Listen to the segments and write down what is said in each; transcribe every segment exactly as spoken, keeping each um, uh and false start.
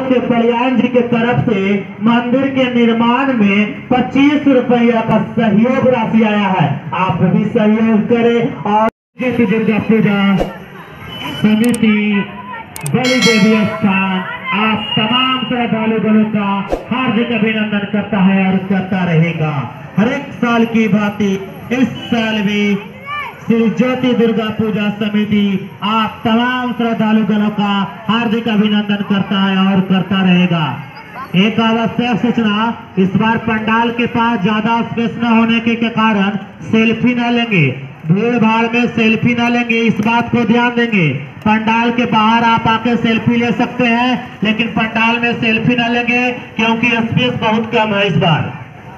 के कल्याण जी के तरफ से मंदिर के निर्माण में पच्चीस रुपया का सहयोग राशि आया है। आप भी सहयोग करें। और दुर्गा पूजा समिति बलि देवी स्थान आप तमाम श्रद्धालुओं का हार्दिक अभिनंदन करता है और करता रहेगा। हर एक साल की भांति इस साल भी श्री ज्योति दुर्गा पूजा समिति आप तमाम श्रद्धालुओं का हार्दिक अभिनंदन करता है और करता रहेगा। एक आवश्यक सूचना, इस बार पंडाल के पास ज्यादा स्पेस न होने के कारण सेल्फी न लेंगे, भीड़ भाड़ में सेल्फी न लेंगे, इस बात को ध्यान देंगे। पंडाल के बाहर आप आके सेल्फी ले सकते हैं, लेकिन पंडाल में सेल्फी न लेंगे क्योंकि स्पेस बहुत कम है। इस बार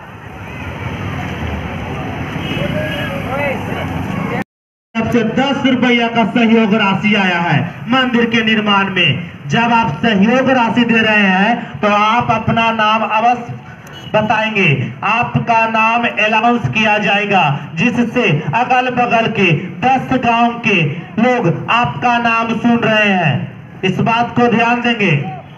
सबसे दस रुपया का सहयोग राशि आया है मंदिर के निर्माण में। जब आप सहयोग राशि दे रहे हैं तो आप अपना नाम अवश्य बताएंगे, आपका नाम अनाउंस किया जाएगा, जिससे अगल बगल के दस गांव के लोग आपका नाम सुन रहे हैं। इस बात को ध्यान देंगे।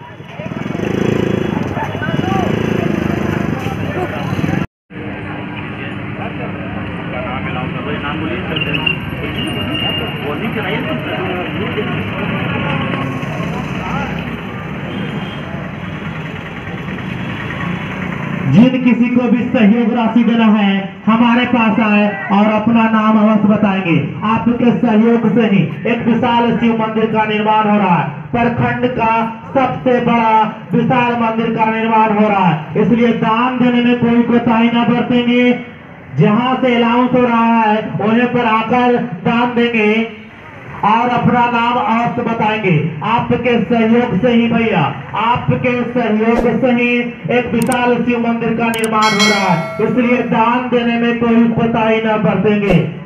जिन किसी को भी सहयोग राशि देना है हमारे पास आए और अपना नाम अवश्य बताएंगे। आपके सहयोग से ही एक विशाल शिव मंदिर का निर्माण हो रहा है। प्रखंड का सबसे बड़ा विशाल मंदिर का निर्माण हो रहा है, इसलिए दान देने में कोई कोताही न बरतेंगे। जहां से अलाउंस हो रहा है वहीं पर आकर दान देंगे और अपना नाम अवश्य बताएंगे। आपके सहयोग से ही भैया, आपके सहयोग से ही एक विशाल शिव मंदिर का निर्माण हो रहा है, इसलिए दान देने में कोई कोताही न बरतेंगे।